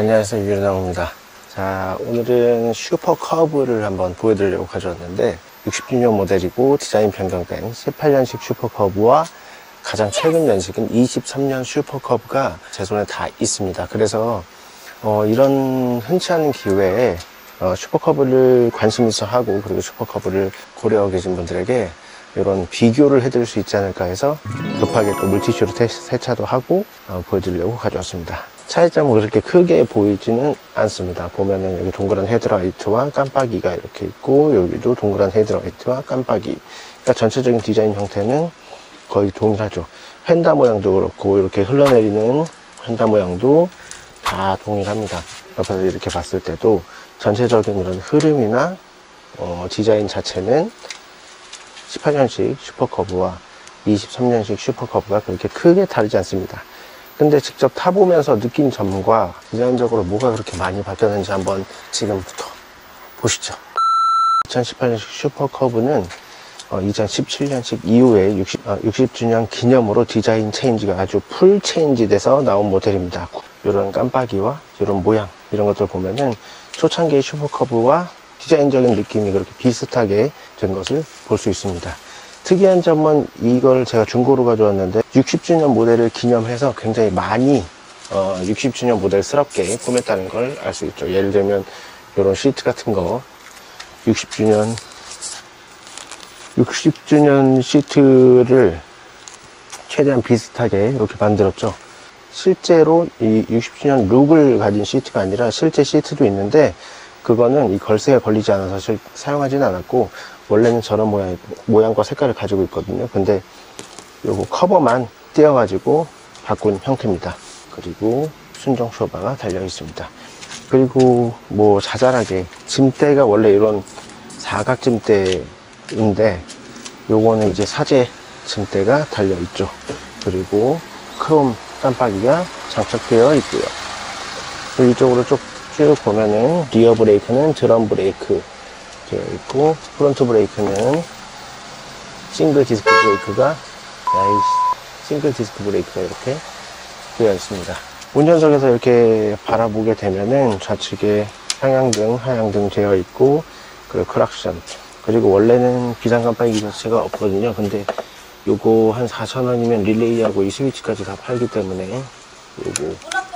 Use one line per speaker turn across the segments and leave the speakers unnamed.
안녕하세요, 유현상입니다. 자, 오늘은 슈퍼 커브를 한번 보여드리려고 가져왔는데 60주년 모델이고 디자인 변경된 18년식 슈퍼 커브와 가장 최근 연식인 23년 슈퍼 커브가 제 손에 다 있습니다. 그래서 이런 흔치 않은 기회에 슈퍼 커브를 관심 있어 하고, 그리고 슈퍼 커브를 고려하고 계신 분들에게 이런 비교를 해드릴 수 있지 않을까 해서 급하게 또 물티슈로 세차도 하고 보여드리려고 가져왔습니다. 차이점은 그렇게 크게 보이지는 않습니다. 보면은 여기 동그란 헤드라이트와 깜빡이가 이렇게 있고, 여기도 동그란 헤드라이트와 깜빡이. 그러니까 전체적인 디자인 형태는 거의 동일하죠. 휀다 모양도 그렇고, 이렇게 흘러내리는 휀다 모양도 다 동일합니다. 옆에서 이렇게 봤을 때도 전체적인 이런 흐름이나 디자인 자체는 18년식 슈퍼커브와 23년식 슈퍼커브가 그렇게 크게 다르지 않습니다. 근데 직접 타보면서 느낀 점과 디자인적으로 뭐가 그렇게 많이 바뀌었는지 한번 지금부터 보시죠. 2018년식 슈퍼커브는 2017년식 이후에 60주년 기념으로 디자인 체인지가 아주 풀 체인지 돼서 나온 모델입니다. 이런 깜빡이와 이런 모양, 이런 것들 보면은 초창기의 슈퍼커브와 디자인적인 느낌이 그렇게 비슷하게 된 것을 볼 수 있습니다. 특이한 점은 이걸 제가 중고로 가져왔는데 60주년 모델을 기념해서 굉장히 많이 60주년 모델스럽게 꾸몄다는 걸 알 수 있죠. 예를 들면 이런 시트 같은 거 60주년 시트를 최대한 비슷하게 이렇게 만들었죠. 실제로 이 60주년 룩을 가진 시트가 아니라 실제 시트도 있는데, 그거는 이 걸쇠가 걸리지 않아서 사용하지는 않았고, 원래는 저런 모양과 색깔을 가지고 있거든요. 근데 요거 커버만 띄어가지고 바꾼 형태입니다. 그리고 순정 쇼바가 달려 있습니다. 그리고 뭐 자잘하게 짐대가 원래 이런 사각 짐대인데, 요거는 이제 사제 짐대가 달려 있죠. 그리고 크롬 깜빡이가 장착되어 있고요. 그리고 이쪽으로 쭉 보면은 리어 브레이크는 드럼 브레이크 되어 있고, 프론트 브레이크는 싱글 디스크 브레이크가 이렇게 되어 있습니다. 운전석에서 이렇게 바라보게 되면은 좌측에 상향등, 하향등 되어 있고, 그리고 크락션, 그리고 원래는 비상 깜빡이 자체가 없거든요. 근데 요거 한 4,000원이면 릴레이하고 이 스위치까지 다 팔기 때문에 요거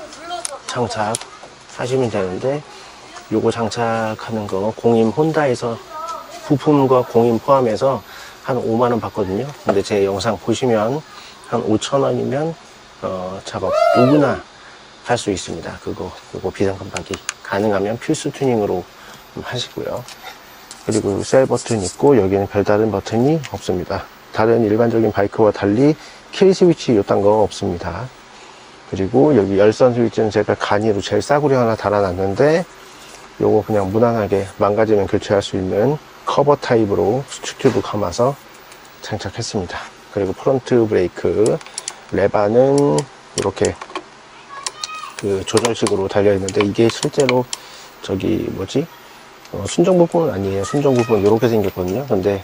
장착하시면 되는데, 요거 장착하는 거 공임 혼다에서 부품과 공임 포함해서 한 5만원 받거든요. 근데 제 영상 보시면 한 5,000원이면 작업 누구나 할 수 있습니다. 요거 비상 깜빡이 가능하면 필수 튜닝으로 하시고요. 그리고 셀 버튼 있고, 여기는 별다른 버튼이 없습니다. 다른 일반적인 바이크와 달리 킬 스위치 요딴 거 없습니다. 그리고 여기 열선 스위치는 제가 간이로 제일 싸구려 하나 달아놨는데, 요거 그냥 무난하게 망가지면 교체할 수 있는 커버 타입으로 수축 튜브 감아서 장착했습니다. 그리고 프론트 브레이크 레바는 이렇게 그 조절식으로 달려있는데, 이게 실제로 저기 순정 부품은 아니에요. 순정 부품은 이렇게 생겼거든요. 근데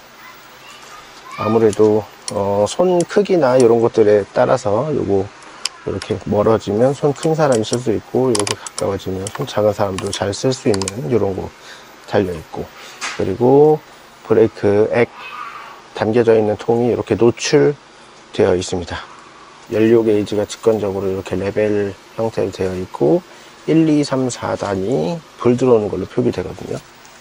아무래도 손 크기나 이런 것들에 따라서 요거 이렇게 멀어지면 손 큰 사람이 쓸 수 있고, 이렇게 가까워지면 손 작은 사람도 잘 쓸 수 있는 이런 거 달려 있고, 그리고 브레이크 액 담겨져 있는 통이 이렇게 노출되어 있습니다. 연료 게이지가 직관적으로 이렇게 레벨 형태로 되어 있고, 1, 2, 3, 4단이 불 들어오는 걸로 표기되거든요.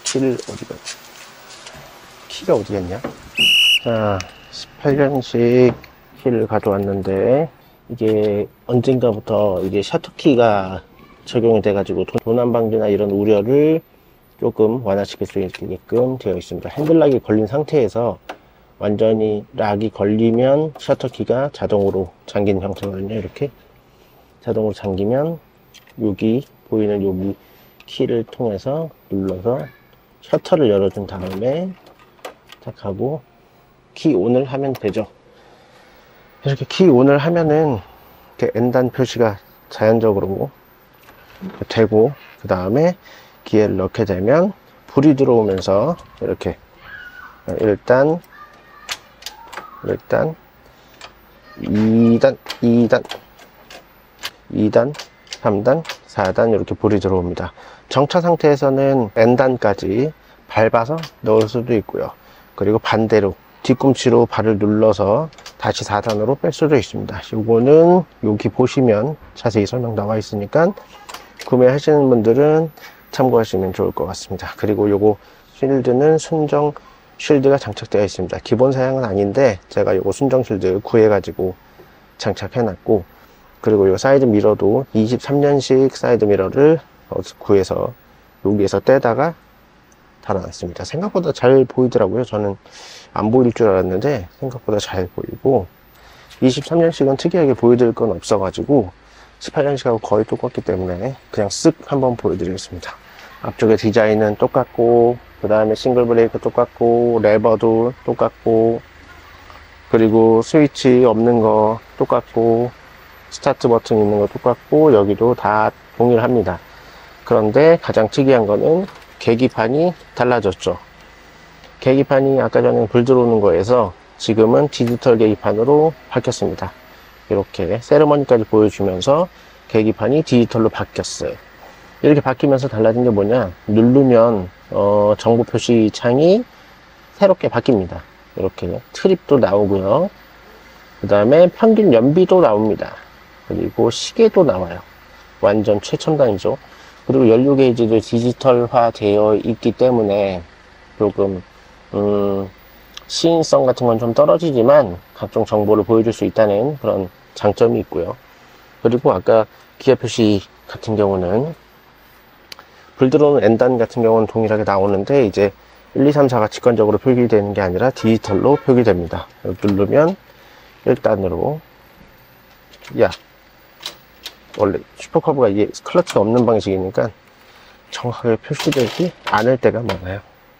키가 어디 갔냐? 자, 18년식 키를 가져왔는데, 이게 언젠가부터 이게 셔터키가 적용이 돼가지고 도난방지나 이런 우려를 조금 완화시킬 수 있게끔 되어 있습니다. 핸들락이 걸린 상태에서 완전히 락이 걸리면 셔터키가 자동으로 잠기는 형태거든요. 이렇게 자동으로 잠기면 여기 보이는 여기 키를 통해서 눌러서 셔터를 열어준 다음에 딱 하고 키 온을 하면 되죠. 이렇게 키 온을 하면은 이렇게 N단 표시가 자연적으로 되고, 그 다음에 기회를 넣게 되면 불이 들어오면서 이렇게 1단, 2단, 2단, 3단, 4단 이렇게 볼이 들어옵니다. 정차 상태에서는 N단까지 밟아서 넣을 수도 있고요. 그리고 반대로 뒤꿈치로 발을 눌러서 다시 4단으로 뺄 수도 있습니다. 요거는 여기 보시면 자세히 설명 나와 있으니까 구매하시는 분들은 참고하시면 좋을 것 같습니다. 그리고 요거 쉴드는 순정 쉴드가 장착되어 있습니다. 기본 사양은 아닌데 제가 요거 순정 쉴드 구해가지고 장착해 놨고, 그리고 요 사이드 미러도 23년식 사이드 미러를 구해서 여기에서 떼다가 달아놨습니다. 생각보다 잘 보이더라고요. 저는 안 보일 줄 알았는데 생각보다 잘 보이고, 23년식은 특이하게 보여드릴 건 없어가지고 18년식하고 거의 똑같기 때문에 그냥 쓱 한번 보여드리겠습니다. 앞쪽에 디자인은 똑같고, 그 다음에 싱글 브레이크 똑같고, 레버도 똑같고, 그리고 스위치 없는 거 똑같고, 스타트 버튼 있는 거 똑같고, 여기도 다 동일합니다. 그런데 가장 특이한 거는 계기판이 달라졌죠. 계기판이 아까 전에 불 들어오는 거에서 지금은 디지털 계기판으로 바뀌었습니다. 이렇게 세레머니까지 보여주면서 계기판이 디지털로 바뀌었어요. 이렇게 바뀌면서 달라진 게 뭐냐, 누르면 정보 표시 창이 새롭게 바뀝니다. 이렇게 트립도 나오고요. 그 다음에 평균 연비도 나옵니다. 그리고 시계도 나와요. 완전 최첨단이죠. 그리고 연료 게이지도 디지털화 되어 있기 때문에 조금 시인성 같은 건 좀 떨어지지만 각종 정보를 보여줄 수 있다는 그런 장점이 있고요. 그리고 아까 기아 표시 같은 경우는 불 들어오는 N단 같은 경우는 동일하게 나오는데, 이제 1, 2, 3, 4가 직관적으로 표기되는 게 아니라 디지털로 표기됩니다. 누르면 1단으로, 원래 슈퍼커브가 이게 클러치가 없는 방식이니까 정확하게 표시되지 않을 때가 많아요.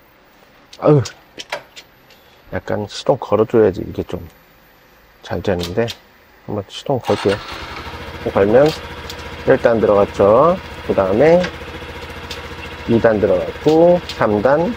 약간 시동 걸어줘야지 이게 좀 잘 되는데, 한번 시동 걸게요. 걸면 1단 들어갔죠. 그 다음에 2단 들어갔고, 3단,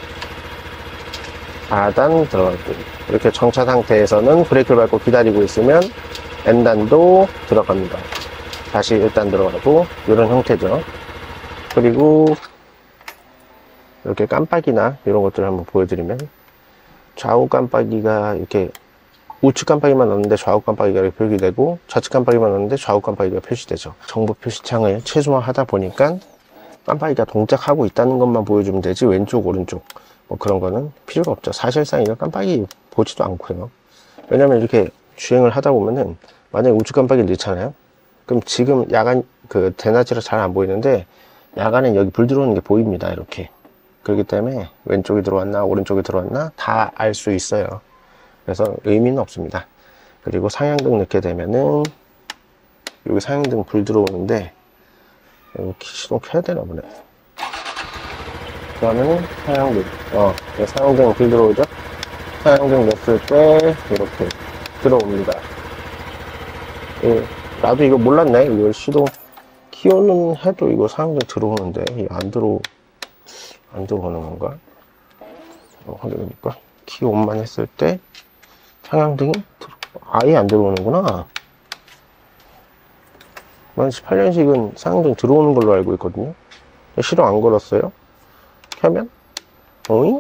4단 들어갔고, 이렇게 정차 상태에서는 브레이크를 밟고 기다리고 있으면 N단도 들어갑니다. 다시 1단 들어가고, 이런 형태죠. 그리고 이렇게 깜빡이나 이런 것들을 한번 보여드리면, 좌우 깜빡이가 이렇게 우측 깜빡이만 넣는데 좌우 깜빡이가 이렇게 표기되고, 좌측 깜빡이만 넣는데 좌우 깜빡이가 표시되죠. 정보 표시창을 최소화하다 보니까 깜빡이가 동작하고 있다는 것만 보여주면 되지, 왼쪽 오른쪽 뭐 그런 거는 필요가 없죠. 사실상 이거 깜빡이 보지도 않고요. 왜냐면 이렇게 주행을 하다 보면은 만약에 우측 깜빡이를 넣잖아요. 그럼 지금 야간 대낮이라 잘 안 보이는데, 야간엔 여기 불 들어오는 게 보입니다. 이렇게. 그렇기 때문에 왼쪽이 들어왔나 오른쪽이 들어왔나 다 알 수 있어요. 그래서 의미는 없습니다. 그리고 상향등 넣게 되면은 여기 상향등 불 들어오는데, 이렇게 시동 켜야 되나 보네. 그러면은 상향등, 상향등 불 들어오죠? 상향등 넣었을 때 이렇게 들어옵니다. 나도 이거 몰랐네. 이걸 시동 키오는 해도 이거 상향등 들어오는데 이게 안 들어오는 건가? 확인해볼까? 키 온만 했을 때 상향등이 아예 안 들어오는구나. 난 18년식은 상향등 들어오는 걸로 알고 있거든요. 시동 안 걸었어요. 켜면 어잉?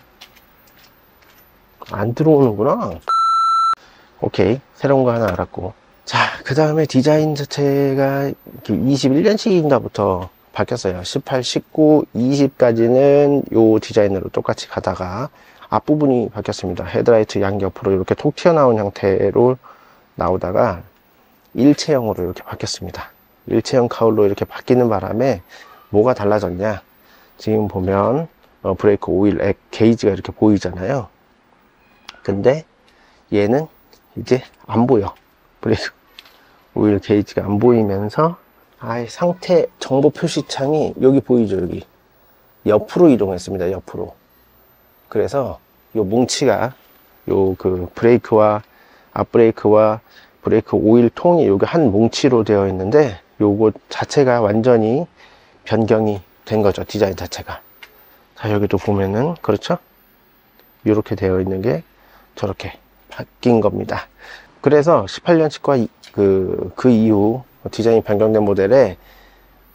안 들어오는구나. 오케이, 새로운 거 하나 알았고. 자, 그 다음에 디자인 자체가 21년식인가부터 바뀌었어요. 18, 19, 20까지는 요 디자인으로 똑같이 가다가 앞부분이 바뀌었습니다. 헤드라이트 양옆으로 이렇게 톡 튀어나온 형태로 나오다가 일체형으로 이렇게 바뀌었습니다. 일체형 카울로 이렇게 바뀌는 바람에 뭐가 달라졌냐, 지금 보면 브레이크 오일 액 게이지가 이렇게 보이잖아요. 근데 얘는 이제 안 보여. 브레이크 오일 게이지가 안 보이면서 아예 상태 정보 표시창이 여기 보이죠. 여기 옆으로 이동했습니다. 옆으로. 그래서 요 뭉치가 브레이크와 앞브레이크와 브레이크 오일 통이 여기 한 뭉치로 되어 있는데, 요거 자체가 완전히 변경이 된 거죠. 디자인 자체가. 자, 여기도 보면은 그렇죠? 이렇게 되어 있는 게 저렇게 바뀐 겁니다. 그래서 18년식과 그 이후 디자인이 변경된 모델에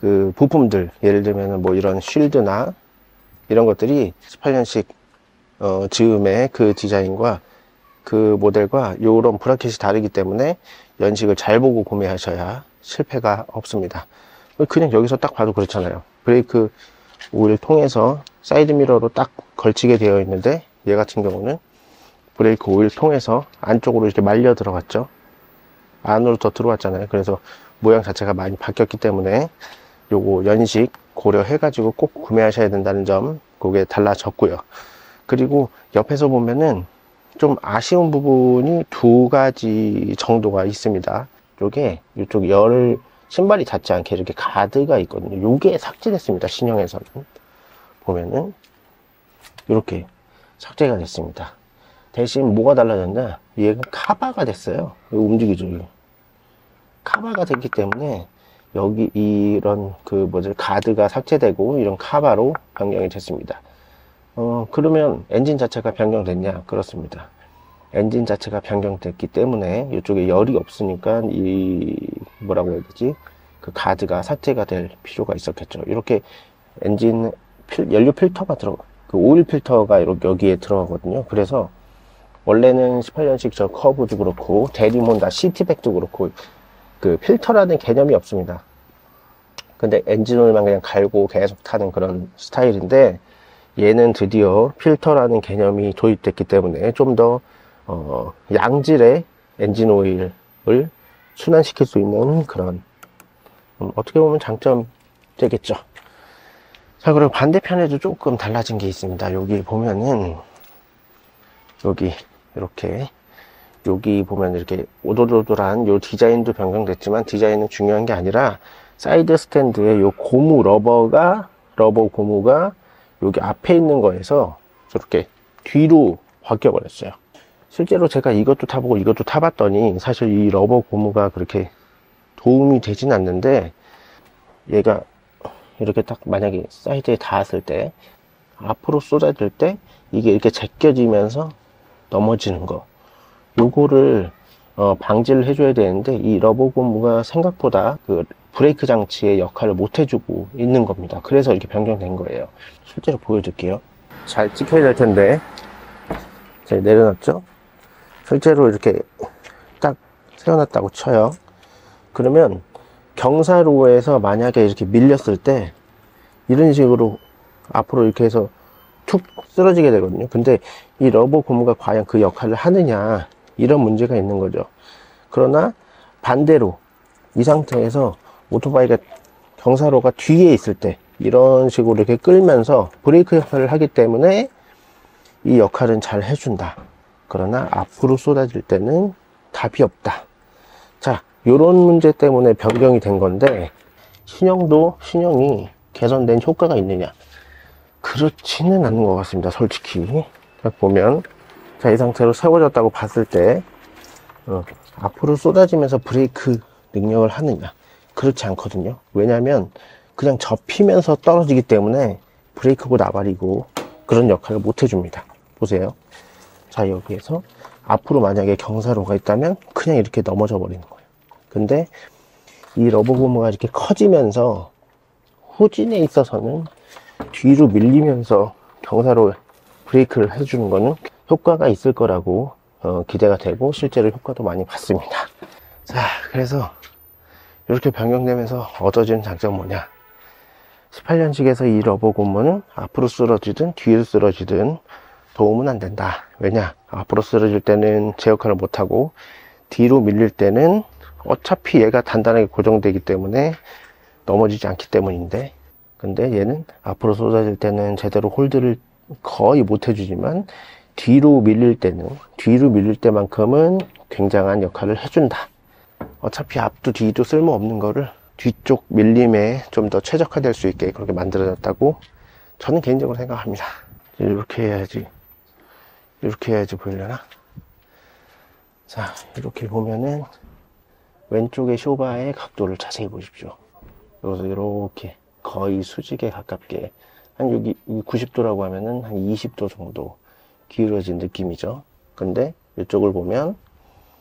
그 부품들, 예를 들면 뭐 이런 쉴드나 이런 것들이 18년식 즈음의 그 디자인과 그 모델과 요런 브라켓이 다르기 때문에 연식을 잘 보고 구매하셔야 실패가 없습니다. 그냥 여기서 딱 봐도 그렇잖아요. 브레이크 오일 통해서 사이드 미러로 딱 걸치게 되어 있는데, 얘 같은 경우는 브레이크 오일 통해서 안쪽으로 이렇게 말려 들어갔죠. 안으로 더 들어왔잖아요. 그래서 모양 자체가 많이 바뀌었기 때문에 요거 연식 고려해 가지고 꼭 구매하셔야 된다는 점, 그게 달라졌고요. 그리고 옆에서 보면은 좀 아쉬운 부분이 두 가지 정도가 있습니다. 이쪽 열 신발이 닿지 않게 이렇게 가드가 있거든요. 요게 삭제됐습니다. 신형에서는 보면은 이렇게 삭제가 됐습니다. 대신 뭐가 달라졌냐, 얘가 카바가 됐어요. 이거 움직이죠. 이거. 카바가 됐기 때문에 여기 이런 가드가 삭제되고 이런 카바로 변경이 됐습니다. 그러면 엔진 자체가 변경됐냐? 그렇습니다. 엔진 자체가 변경됐기 때문에 이쪽에 열이 없으니까 뭐라고 해야 되지? 그 가드가 삭제가 될 필요가 있었겠죠. 이렇게 엔진 연료 필터가 그 오일 필터가 이렇게 여기에 들어가거든요. 그래서 원래는 18년식 저 커브도 그렇고 대리몬다 시티백도 그렇고 그 필터라는 개념이 없습니다. 근데 엔진오일만 그냥 갈고 계속 타는 그런 스타일인데, 얘는 드디어 필터라는 개념이 도입됐기 때문에 좀 더 양질의 엔진오일을 순환시킬 수 있는 그런 어떻게 보면 장점 되겠죠. 자, 그리고 반대편에도 조금 달라진 게 있습니다. 여기 보면은 여기 보면 이렇게 오돌오돌한 요 디자인도 변경됐지만, 디자인은 중요한 게 아니라 사이드 스탠드에 요 러버 고무가 여기 앞에 있는 거에서 저렇게 뒤로 바뀌어 버렸어요. 실제로 제가 이것도 타보고 이것도 타봤더니 사실 이 러버 고무가 그렇게 도움이 되진 않는데, 얘가 이렇게 딱 만약에 사이드에 닿았을 때 앞으로 쏟아질 때 이게 이렇게 제껴지면서 넘어지는 거, 요거를 방지를 해줘야 되는데, 이 러버 고무가 생각보다 그 브레이크 장치의 역할을 못 해주고 있는 겁니다. 그래서 이렇게 변경된 거예요. 실제로 보여드릴게요. 잘 찍혀야 될 텐데. 제가 내려놨죠? 실제로 이렇게 딱 세워놨다고 쳐요. 그러면 경사로에서 만약에 이렇게 밀렸을 때 이런 식으로 앞으로 이렇게 해서 툭 쓰러지게 되거든요. 근데 이 러버 고무가 과연 그 역할을 하느냐, 이런 문제가 있는 거죠. 그러나 반대로 이 상태에서 오토바이가 경사로가 뒤에 있을 때 이런 식으로 이렇게 끌면서 브레이크 역할을 하기 때문에 이 역할은 잘 해준다. 그러나 앞으로 쏟아질 때는 답이 없다. 자, 요런 문제 때문에 변경이 된 건데, 신형이 개선된 효과가 있느냐? 그렇지는 않은 것 같습니다. 솔직히. 딱 보면, 자, 이 상태로 세워졌다고 봤을 때 앞으로 쏟아지면서 브레이크 능력을 하느냐? 그렇지 않거든요. 왜냐면 그냥 접히면서 떨어지기 때문에 브레이크고 나발이고 그런 역할을 못 해줍니다. 보세요. 자, 여기에서 앞으로 만약에 경사로가 있다면 그냥 이렇게 넘어져 버리는 거예요. 근데 이 러버 고무가 이렇게 커지면서 후진에 있어서는 뒤로 밀리면서 경사로 브레이크를 해주는 거는 효과가 있을 거라고 기대가 되고, 실제로 효과도 많이 봤습니다. 자, 그래서 이렇게 변경되면서 얻어지는 장점은 뭐냐? 18년식에서 이 러버 고무는 앞으로 쓰러지든 뒤로 쓰러지든 도움은 안 된다. 왜냐? 앞으로 쓰러질 때는 제 역할을 못하고, 뒤로 밀릴 때는 어차피 얘가 단단하게 고정되기 때문에 넘어지지 않기 때문인데, 근데 얘는 앞으로 쏟아질 때는 제대로 홀드를 거의 못 해주지만, 뒤로 밀릴 때만큼은 굉장한 역할을 해준다. 어차피 앞도 뒤도 쓸모없는 거를 뒤쪽 밀림에 좀 더 최적화될 수 있게 그렇게 만들어졌다고 저는 개인적으로 생각합니다. 이렇게 해야지 보이려나? 자, 이렇게 보면은 왼쪽의 쇼바의 각도를 자세히 보십시오. 여기서 이렇게 거의 수직에 가깝게, 한 여기 90도라고 하면은 한 20도 정도 기울어진 느낌이죠. 근데 이쪽을 보면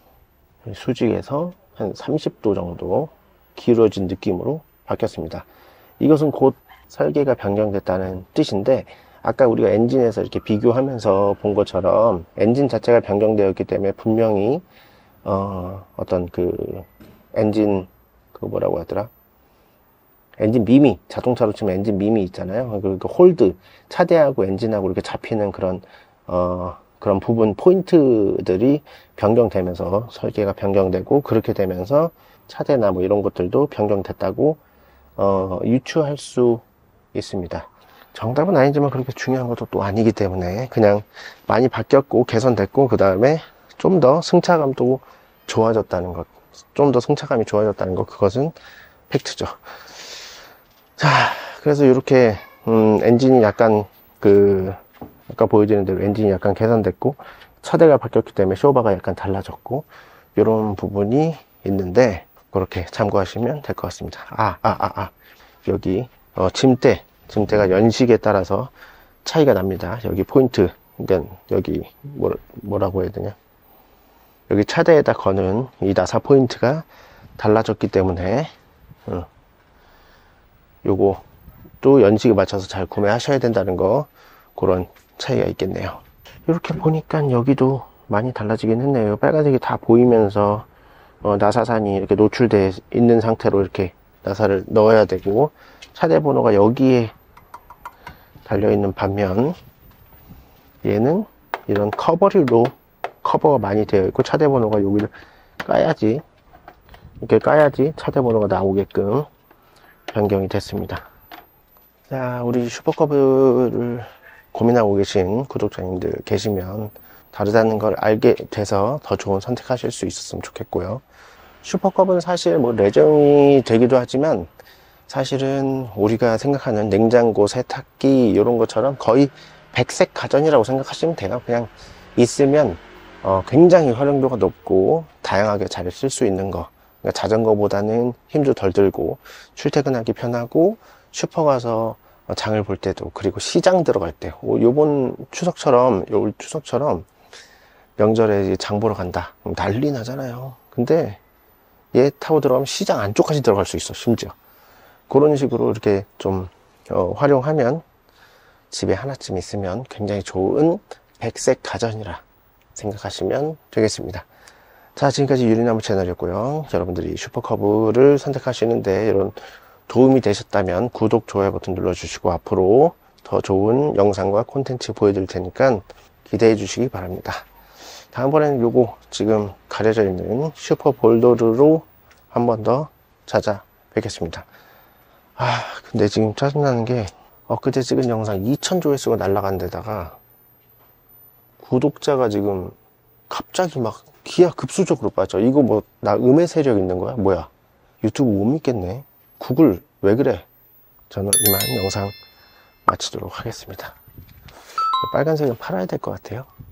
수직에서 한 30도 정도 기울어진 느낌으로 바뀌었습니다. 이것은 곧 설계가 변경됐다는 뜻인데, 아까 우리가 엔진에서 이렇게 비교하면서 본 것처럼 엔진 자체가 변경되었기 때문에 분명히 어떤 그 엔진 그 뭐라고 하더라, 엔진 미미, 자동차로 치면 엔진 미미 있잖아요. 그 홀드, 차대하고 엔진하고 이렇게 잡히는 그런 그런 부분 포인트들이 변경되면서 설계가 변경되고, 그렇게 되면서 차대나 뭐 이런 것들도 변경됐다고 유추할 수 있습니다. 정답은 아니지만 그렇게 중요한 것도 또 아니기 때문에 그냥 많이 바뀌었고 개선됐고, 그 다음에 좀 더 승차감도 좋아졌다는 것, 좀 더 승차감이 좋아졌다는 것, 그것은 팩트죠. 자, 그래서 이렇게 엔진이 약간 아까 보여드린 대로 엔진이 약간 개선됐고, 차대가 바뀌었기 때문에 쇼바가 약간 달라졌고, 이런 부분이 있는데 그렇게 참고하시면 될 것 같습니다. 여기 짐대가 연식에 따라서 차이가 납니다. 여기 포인트, 그러니까 여기 뭐라고 해야 되냐, 여기 차대에다 거는 이 나사 포인트가 달라졌기 때문에 요거 또 연식에 맞춰서 잘 구매하셔야 된다는 거, 그런 차이가 있겠네요. 이렇게 보니까 여기도 많이 달라지긴 했네요. 빨간색이 다 보이면서 나사산이 이렇게 노출되어 있는 상태로 이렇게 나사를 넣어야 되고, 차대 번호가 여기에 달려있는 반면 얘는 이런 커버리로 커버가 많이 되어 있고, 차대 번호가 여기를 까야지, 이렇게 까야지 차대 번호가 나오게끔 변경이 됐습니다. 자, 우리 슈퍼커브를 고민하고 계신 구독자님들 계시면 다르다는 걸 알게 돼서 더 좋은 선택하실 수 있었으면 좋겠고요. 슈퍼컵은 사실 뭐 레저용이 되기도 하지만, 사실은 우리가 생각하는 냉장고, 세탁기 이런 것처럼 거의 백색 가전이라고 생각하시면 돼요. 그냥 있으면 굉장히 활용도가 높고 다양하게 잘 쓸 수 있는 거. 그러니까 자전거보다는 힘도 덜 들고 출퇴근하기 편하고, 슈퍼 가서 장을 볼 때도, 그리고 시장 들어갈 때, 요번 추석처럼, 요 추석처럼 명절에 장 보러 간다, 난리 나잖아요. 근데 얘 타고 들어가면 시장 안쪽까지 들어갈 수 있어. 심지어 그런 식으로 이렇게 좀 활용하면, 집에 하나쯤 있으면 굉장히 좋은 백색 가전이라 생각하시면 되겠습니다. 자, 지금까지 유리나무 채널이었고요. 여러분들이 슈퍼커브를 선택하시는데 이런 도움이 되셨다면 구독, 좋아요 버튼 눌러주시고, 앞으로 더 좋은 영상과 콘텐츠 보여드릴 테니까 기대해 주시기 바랍니다. 다음번에는 요거 지금 가려져 있는 슈퍼볼더로 한 번 더 찾아뵙겠습니다. 근데 지금 짜증나는 게, 엊그제 찍은 영상 2000조회수가 날아간 데다가 구독자가 지금 갑자기 막 기하급수적으로 빠져. 이거 뭐 나 음해 세력 있는 거야? 뭐야? 유튜브 못 믿겠네. 구글 왜 그래? 저는 이만 영상 마치도록 하겠습니다. 빨간색은 팔아야 될 것 같아요.